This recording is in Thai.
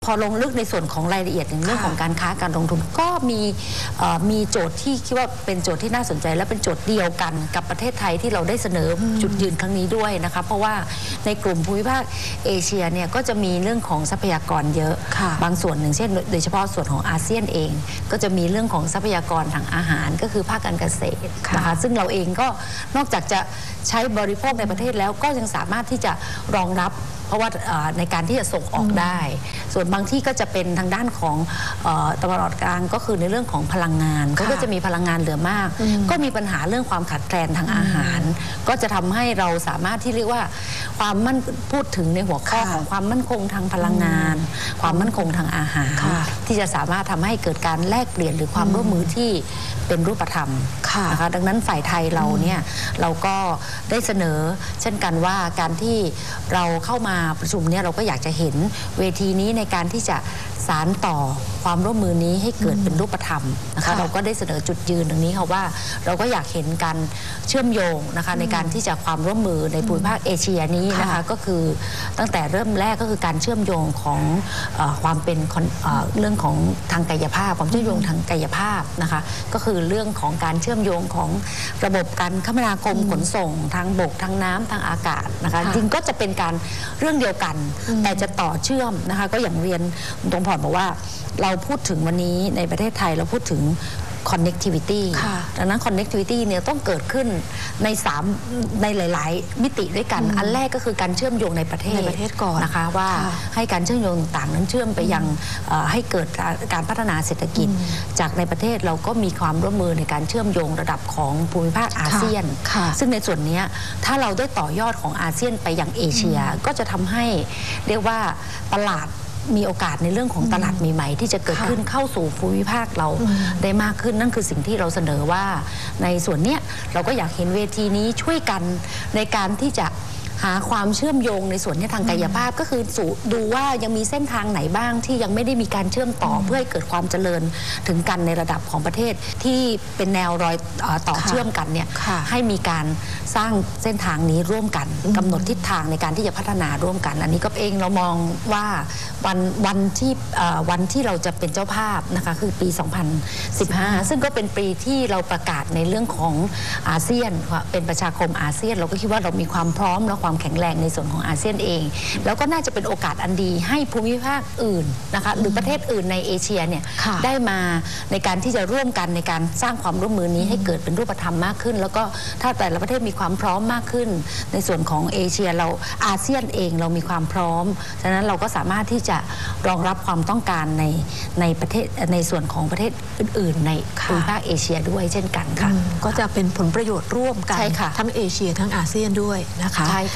พอลงลึกในส่วนของรายละเอียดในเรื่องของการค้าการลงทุนก็มีโจทย์ที่คิดว่าเป็นโจทย์ที่น่าสนใจและเป็นโจทย์เดียวกันกับประเทศไทยที่เราได้เสนอจุดยืนครั้งนี้ด้วยนะคะเพราะว่าในกลุ่มภูมิภาคเอเชียเนี่ยก็จะมีเรื่องของทรัพยากรเยอะบางส่วนหนึ่งเช่นโดยเฉพาะส่วนของอาเซียนเองก็จะมีเรื่องของทรัพยากรทางอาหารก็คือภาคการเกษตรนะคะซึ่งเราเองก็นอกจากจะใช้บริโภคในประเทศแล้วก็ยังสามารถที่จะรองรับเพราะว่าในการที่จะส่งออกได้ส่วนบางที่ก็จะเป็นทางด้านของตะวันออกกลางก็คือในเรื่องของพลังงานก็จะมีพลังงานเหลือมากก็มีปัญหาเรื่องความขาดแคลนทางอาหารก็จะทำให้เราสามารถที่เรียกว่าความพูดถึงในหัวข้อของความมั่นคงทางพลังงานความมั่นคงทางอาหารที่จะสามารถทำให้เกิดการแลกเปลี่ยนหรือความร่วมมือที่เป็นรูปธรรมนะคะดังนั้นฝ่ายไทยเราเนี่ยเราก็ได้เสนอเช่นกันว่าการที่เราเข้ามาประชุมเนี่ยเราก็อยากจะเห็นเวทีนี้ในการที่จะสานต่อความร่วมมือนี้ให้เกิดเป็นรูปธรรมนะคะเราก็ได้เสนอจุดยืนตรงนี้ค่ะว่าเราก็อยากเห็นการเชื่อมโยงนะคะในการที่จะความร่วมมือในภูมิภาคเอเชียนี้นะคะก็คือตั้งแต่เริ่มแรกก็คือการเชื่อมโยงของความเป็นเรื่องของทางกายภาพความเชื่อมโยงทางกายภาพนะคะก็คือเรื่องของการเชื่อมโยงของระบบการคมนาคมขนส่งทางบกทางน้ำทางอากาศนะคะจริงก็จะเป็นการเรื่องเดียวกันแต่จะต่อเชื่อมนะคะก็อย่างเรียนตรงพรบอกว่าเราพูดถึงวันนี้ในประเทศไทยเราพูดถึง connectivity ดังนั้น connectivity เนี่ยต้องเกิดขึ้นในหลายๆมิติด้วยกันอันแรกก็คือการเชื่อมโยงในประเทศก่อนนะคะว่าให้การเชื่อมโยงต่างๆนั้นเชื่อมไปยังให้เกิดการพัฒนาเศรษฐกิจจากในประเทศเราก็มีความร่วมมือในการเชื่อมโยงระดับของภูมิภาคอาเซียนซึ่งในส่วนนี้ถ้าเราได้ต่อยอดของอาเซียนไปยังเอเชียก็จะทำให้เรียกว่าตลาดมีโอกาสในเรื่องของตลาดใหม่ๆที่จะเกิดขึ้นเข้าสู่ภูมิภาคเราได้มากขึ้นนั่นคือสิ่งที่เราเสนอว่าในส่วนนี้เราก็อยากเห็นเวทีนี้ช่วยกันในการที่จะหาความเชื่อมโยงในส่วนนี้ทางกายภาพก็คือดูว่ายังมีเส้นทางไหนบ้างที่ยังไม่ได้มีการเชื่อมต่อเพื่อให้เกิดความเจริญถึงกันในระดับของประเทศที่เป็นแนวรอยต่อเชื่อมกันเนี่ยให้มีการสร้างเส้นทางนี้ร่วมกันกำหนดทิศทางในการที่จะพัฒนาร่วมกันอันนี้ก็เองเรามองว่าวันที่เราจะเป็นเจ้าภาพนะคะคือปี 2015 ซึ่งก็เป็นปีที่เราประกาศในเรื่องของอาเซียนเป็นประชาคมอาเซียนเราก็คิดว่าเรามีความพร้อมและความแข็งแรงในส่วนของอาเซียนเองแล้วก็น่าจะเป็นโอกาสอันดีให้ภูมิภาคอื่นนะคะหรือประเทศอื่นในเอเชียเนี่ยได้มาในการที่จะร่วมกันในการสร้างความร่วมมือนี้ให้เกิดเป็นรูปธรรมมากขึ้นแล้วก็ถ้าแต่ละประเทศมีความพร้อมมากขึ้นในส่วนของเอเชียเราอาเซียนเองเรามีความพร้อมฉะนั้นเราก็สามารถที่จะรองรับความต้องการในประเทศในส่วนของประเทศอื่นๆในภูมิภาคเอเชียด้วยเช่นกันค่ะก็จะเป็นผลประโยชน์ร่วมกันทั้งเอเชียทั้งอาเซียนด้วยนะคะใช่